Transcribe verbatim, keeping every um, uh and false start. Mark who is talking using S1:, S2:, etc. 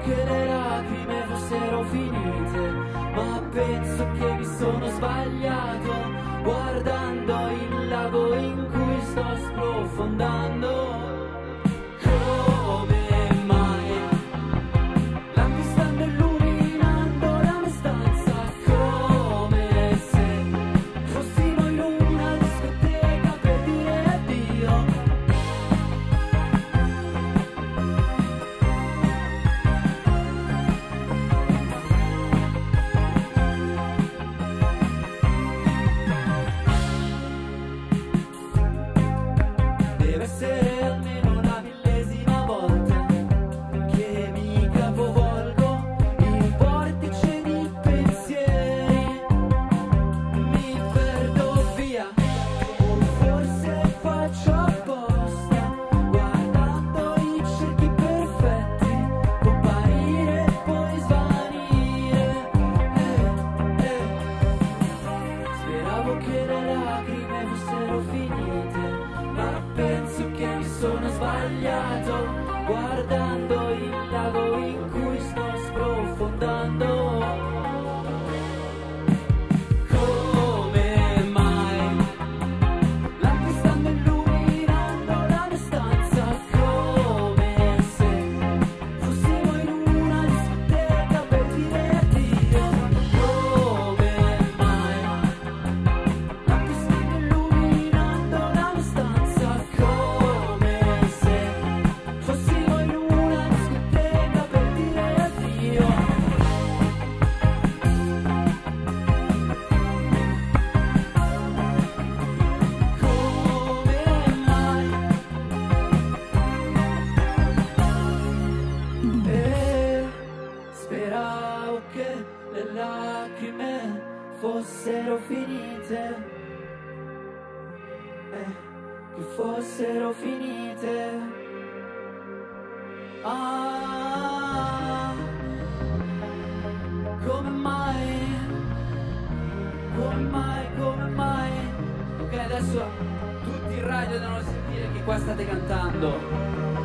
S1: che le lacrime fossero finite, ma penso che mi sono sbagliato guardando il lago in cui sto sprofondando. Come mai lampi stanno illuminando la mia stanza, come se fossimo in una discoteca per dire addio. Deve essere almeno la millesima volta che mi capovolgo in un vortice di pensieri, mi perdo via, o forse faccio apposta, guardando i cerchi perfetti, comparire e poi svanire. Eh, eh. Speravo che le lacrime fossero finite, ma penso che mi sono sbagliato guardando il lago in cui sto sprofondando. Come mai lampi stanno illuminando la mia stanza, come se fossimo in una discoteca per dire addio. Come mai lampi stanno illuminando la mia stanza, come se fossimo in una discoteca per dire addio. Come mai? E speravo che le lacrime fossero finite, eh, che fossero finite. Ah, come mai? Come mai? Come mai? Ok, adesso tutti in radio devono sentire che qua state cantando.